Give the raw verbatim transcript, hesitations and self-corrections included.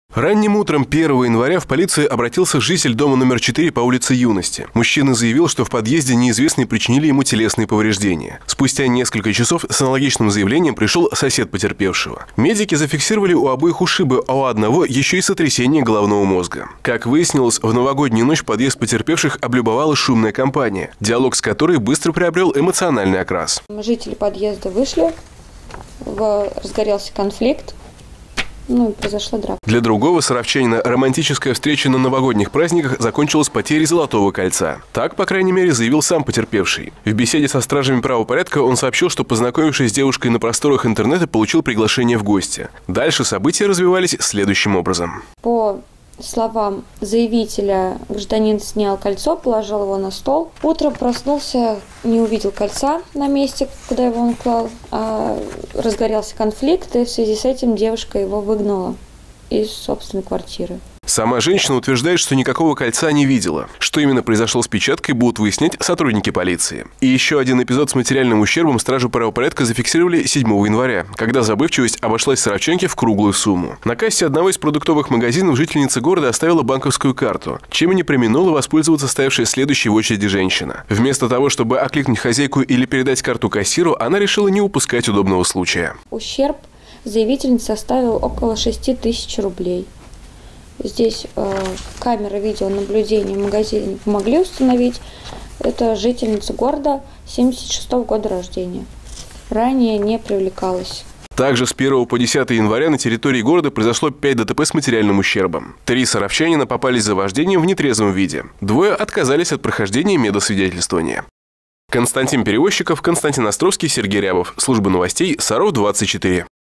Ранним утром первого января в полицию обратился житель дома номер четыре по улице Юности. Мужчина заявил, что в подъезде неизвестные причинили ему телесные повреждения. Спустя несколько часов с аналогичным заявлением пришел сосед потерпевшего. Медики зафиксировали у обоих ушибы, а у одного еще и сотрясение головного мозга. Как выяснилось, в новогоднюю ночь подъезд потерпевших облюбовала шумная компания, диалог с которой быстро приобрел эмоциональный окрас. Жители подъезда вышли, разгорелся конфликт. Ну, произошла драка. Для другого саровчанина романтическая встреча на новогодних праздниках закончилась потерей золотого кольца. Так, по крайней мере, заявил сам потерпевший. В беседе со стражами правопорядка он сообщил, что, познакомившись с девушкой на просторах интернета, получил приглашение в гости. Дальше события развивались следующим образом. По словам заявителя, гражданин снял кольцо, положил его на стол. Утром проснулся, не увидел кольца на месте, куда его он клал. А разгорелся конфликт, и в связи с этим девушка его выгнала из собственной квартиры. Сама женщина утверждает, что никакого кольца не видела. Что именно произошло с печаткой, будут выяснять сотрудники полиции. И еще один эпизод с материальным ущербом стражи правопорядка зафиксировали седьмого января, когда забывчивость обошлась саровчанке в круглую сумму. На кассе одного из продуктовых магазинов жительница города оставила банковскую карту, чем и не преминула воспользоваться стоявшая следующей в очереди женщина. Вместо того, чтобы окликнуть хозяйку или передать карту кассиру, она решила не упускать удобного случая. Ущерб заявительницы составил около шести тысяч рублей. Здесь э, камеры видеонаблюдения в магазине помогли установить. Это жительница города семьдесят шестого года рождения. Ранее не привлекалась. Также с первого по десятое января на территории города произошло пять ДТП с материальным ущербом. Три саровчанина попались за вождением в нетрезвом виде. Двое отказались от прохождения медосвидетельствования. Константин Перевозчиков, Константин Островский, Сергей Рябов. Служба новостей Саров двадцать четыре.